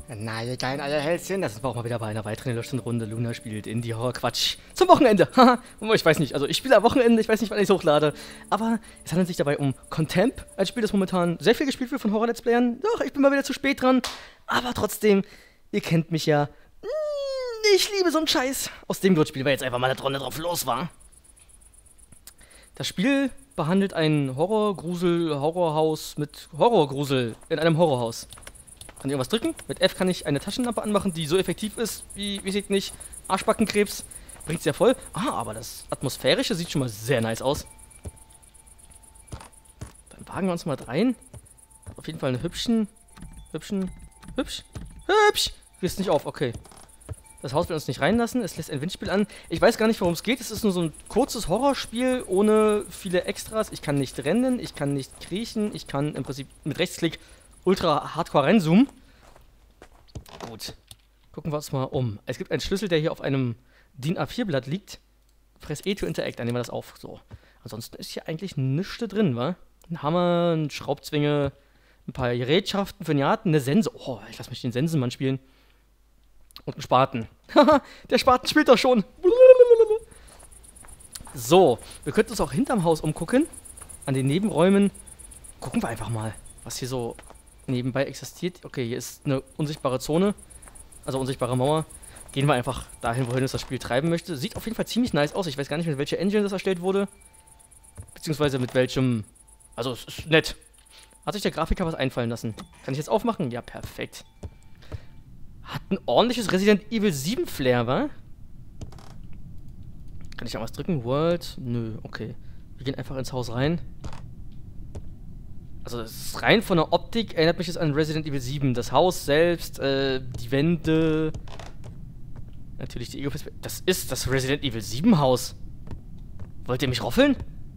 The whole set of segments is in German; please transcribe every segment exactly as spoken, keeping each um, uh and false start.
Na, ihr geilen Eierhälschen, das ist auch mal wieder bei einer weiteren erlöschten Runde. Luna spielt Indie-Horror-Quatsch zum Wochenende. Haha, ich weiß nicht, also ich spiele am Wochenende, ich weiß nicht, wann ich es hochlade. Aber es handelt sich dabei um Contempt, ein Spiel, das momentan sehr viel gespielt wird von Horror-Let's Playern. Doch, ich bin mal wieder zu spät dran. Aber trotzdem, ihr kennt mich ja. Ich liebe so einen Scheiß. Aus dem Grund spielen wir jetzt einfach mal eine Runde drauf los, wa? Das Spiel behandelt ein Horror-Grusel-Horrorhaus mit Horrorgrusel in einem Horrorhaus. Kann ich irgendwas drücken? Mit F kann ich eine Taschenlampe anmachen, die so effektiv ist, wie, wie sieht nicht, Arschbackenkrebs. Bringt's ja voll. Ah, aber das Atmosphärische sieht schon mal sehr nice aus. Dann wagen wir uns mal rein. Hat auf jeden Fall einen hübschen, hübschen, hübsch, hübsch. Riss nicht auf, okay. Das Haus will uns nicht reinlassen, es lässt ein Windspiel an. Ich weiß gar nicht, worum es geht. Es ist nur so ein kurzes Horrorspiel ohne viele Extras. Ich kann nicht rennen, ich kann nicht kriechen, ich kann im Prinzip mit Rechtsklick ultra hardcore reinzoomen. Gut. Gucken wir uns mal um. Es gibt einen Schlüssel, der hier auf einem DIN A vier Blatt liegt. Press E to interact, dann nehmen wir das auf. So. Ansonsten ist hier eigentlich nichts drin, wa? Ein Hammer, ein Schraubzwinge, ein paar Gerätschaften für den Garten, eine Sense. Oh, ich lass mich den Sensenmann spielen. Und ein Spaten. Haha, der Spaten spielt doch schon. So, wir könnten uns auch hinterm Haus umgucken. An den Nebenräumen. Gucken wir einfach mal, was hier so nebenbei existiert. Okay, hier ist eine unsichtbare Zone. Also unsichtbare Mauer. Gehen wir einfach dahin, wohin es das Spiel treiben möchte. Sieht auf jeden Fall ziemlich nice aus. Ich weiß gar nicht, mit welcher Engine das erstellt wurde. Beziehungsweise mit welchem... Also, es ist nett. Hat sich der Grafiker was einfallen lassen. Kann ich jetzt aufmachen? Ja, perfekt. Hat ein ordentliches Resident Evil sieben Flair, wa? Kann ich da was drücken? World? Nö, okay. Wir gehen einfach ins Haus rein. Also, das ist rein von der Optik, erinnert mich jetzt an Resident Evil sieben. Das Haus selbst, äh, die Wände. Natürlich die Ego-Perspektive. Das ist das Resident Evil sieben Haus. Wollt ihr mich roffeln?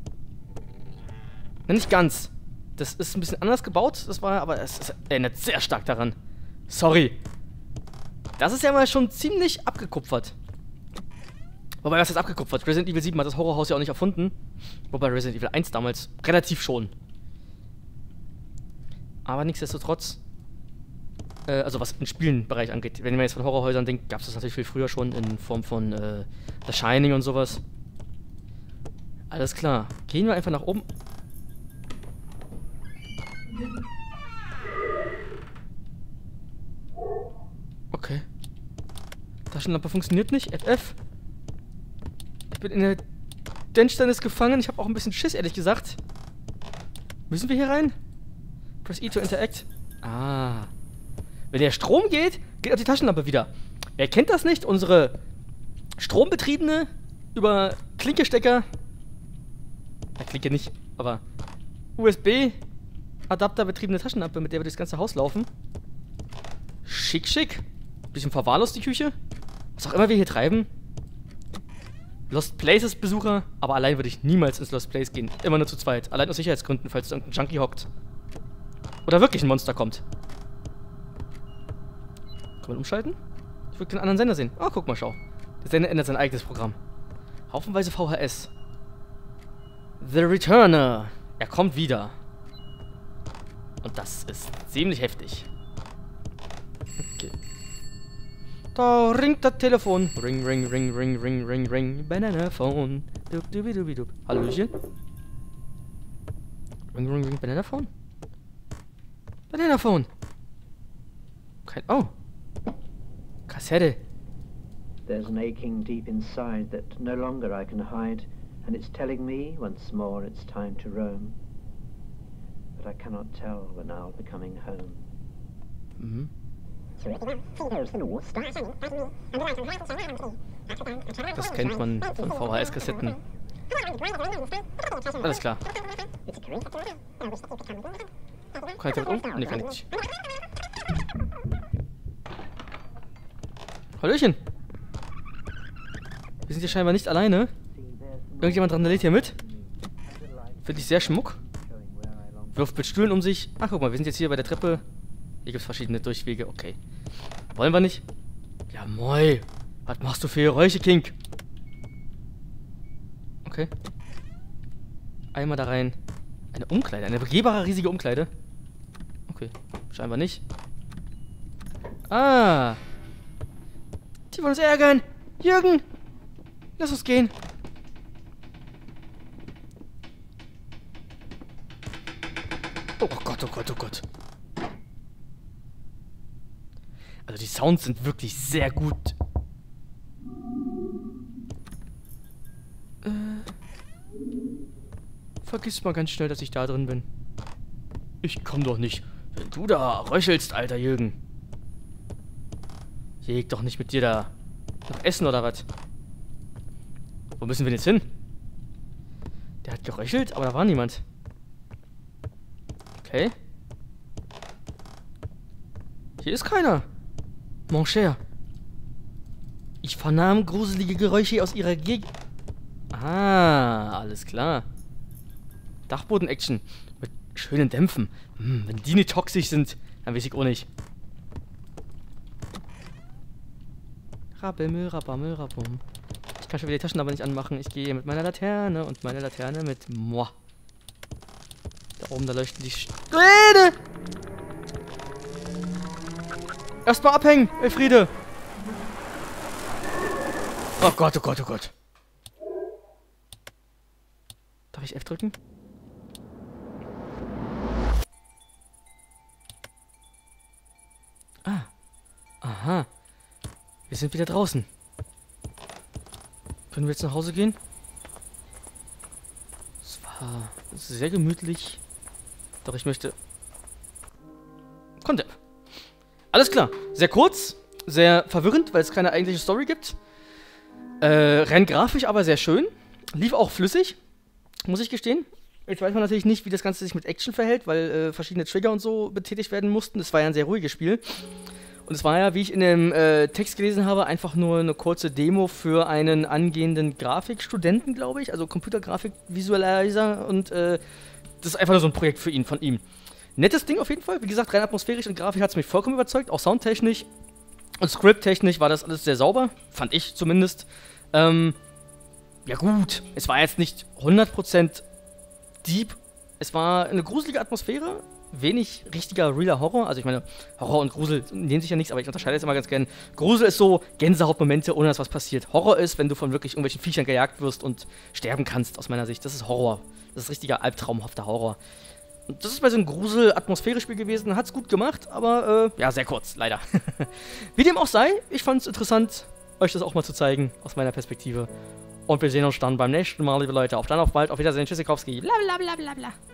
Na, nicht ganz. Das ist ein bisschen anders gebaut, das war, aber es, es erinnert sehr stark daran. Sorry. Das ist ja mal schon ziemlich abgekupfert. Wobei, was ist abgekupfert? Resident Evil sieben hat das Horrorhaus ja auch nicht erfunden. Wobei Resident Evil eins damals relativ schon. Aber nichtsdestotrotz, äh, also was den Spielenbereich angeht, wenn man jetzt von Horrorhäusern denkt, gab es das natürlich viel früher schon in Form von äh, The Shining und sowas. Alles klar. Gehen wir einfach nach oben. Okay. Taschenlampe funktioniert nicht. F F. Ich bin in der Dämmernis gefangen. Ich habe auch ein bisschen Schiss, ehrlich gesagt. Müssen wir hier rein? Press E to interact. Ah. Wenn der Strom geht, geht auch die Taschenlampe wieder. Wer kennt das nicht? Unsere strombetriebene, über Klinkestecker, ja, Klinke nicht, aber U S B-Adapter betriebene Taschenlampe, mit der wir durchs ganze Haus laufen. Schick, schick. Bisschen verwahrlost die Küche. Was auch immer wir hier treiben. Lost Places Besucher, aber allein würde ich niemals ins Lost Place gehen. Immer nur zu zweit. Allein aus Sicherheitsgründen, falls irgendein Junkie hockt. Oder wirklich ein Monster kommt. Kann man umschalten? Ich würde den anderen Sender sehen. Ah, oh, guck mal, schau. Der Sender ändert sein eigenes Programm. Haufenweise V H S. The Returner. Er kommt wieder. Und das ist ziemlich heftig. Okay. Da ringt das Telefon. Ring, ring, ring, ring, ring, ring, ring. Banana Phone. Dub, dubi, dubi, dub. Hallöchen. Ring, ring, ring. Banana Phone? Banana Phone. Kein. Oh. Kassette. There's an aching deep inside that no longer I can hide, and it's telling me once more it's time to roam. But I cannot tell when I'll be coming home. Mhm. Das kennt man von V H S-Kassetten. Alles klar. Kann ich damit um? Ne, kann ich nicht. Hallöchen! Wir sind hier scheinbar nicht alleine. Irgendjemand randaliert hier mit. Finde ich sehr schmuck. Wirft mit Stühlen um sich. Ach, guck mal, wir sind jetzt hier bei der Treppe. Hier gibt es verschiedene Durchwege. Okay. Wollen wir nicht? Ja, moi. Was machst du für Geräusche, King? Okay. Einmal da rein. Eine Umkleide. Eine begehbare, riesige Umkleide. Okay. Scheinbar nicht. Ah. Die wollen uns ärgern. Jürgen, lass uns gehen. Oh Gott, oh Gott, oh Gott. Also die Sounds sind wirklich sehr gut. Äh. Vergiss mal ganz schnell, dass ich da drin bin. Ich komm doch nicht, wenn du da röchelst, alter Jürgen. Jeg doch nicht mit dir da noch essen oder was? Wo müssen wir denn jetzt hin? Der hat geröchelt, aber da war niemand. Okay. Hier ist keiner. Mon cher. Ich vernahm gruselige Geräusche aus ihrer Gegend. Ah, alles klar. Dachboden-Action. Mit schönen Dämpfen. Hm, wenn die nicht toxisch sind, dann weiß ich auch nicht. Rabimmel, rabammel, rabum. Ich kann schon wieder die Taschen aber nicht anmachen. Ich gehe mit meiner Laterne und meine Laterne mit Moi. Da oben, da leuchten die Strähne. Erstmal abhängen, Elfriede. Oh Gott, oh Gott, oh Gott. Darf ich F drücken? Ah. Aha. Wir sind wieder draußen. Können wir jetzt nach Hause gehen? Es war sehr gemütlich. Doch ich möchte... Content. Alles klar. Sehr kurz, sehr verwirrend, weil es keine eigentliche Story gibt. Äh, rein grafisch aber sehr schön. Lief auch flüssig, muss ich gestehen. Jetzt weiß man natürlich nicht, wie das Ganze sich mit Action verhält, weil äh, verschiedene Trigger und so betätigt werden mussten. Es war ja ein sehr ruhiges Spiel. Und es war ja, wie ich in dem äh, Text gelesen habe, einfach nur eine kurze Demo für einen angehenden Grafikstudenten, glaube ich. Also Computergrafik-Visualizer. Und äh, das ist einfach nur so ein Projekt für ihn, von ihm. Nettes Ding auf jeden Fall. Wie gesagt, rein atmosphärisch und grafisch hat es mich vollkommen überzeugt. Auch soundtechnisch und scripttechnisch war das alles sehr sauber. Fand ich zumindest. Ähm, ja gut, es war jetzt nicht hundert Prozent deep. Es war eine gruselige Atmosphäre. Wenig richtiger, realer Horror. Also ich meine, Horror und Grusel nehmen sich ja nichts, aber ich unterscheide das immer ganz gern. Grusel ist so Gänsehautmomente, ohne dass was passiert. Horror ist, wenn du von wirklich irgendwelchen Viechern gejagt wirst und sterben kannst, aus meiner Sicht. Das ist Horror. Das ist richtiger albtraumhafter Horror. Und das ist bei so einem Grusel-Atmosphäre-Spiel gewesen. Hat's gut gemacht, aber äh, ja, sehr kurz, leider. Wie dem auch sei, ich fand's interessant, euch das auch mal zu zeigen, aus meiner Perspektive. Und wir sehen uns dann beim nächsten Mal, liebe Leute. Auf dann, auf bald, auf Wiedersehen, Tschüssikowski. Blablabla.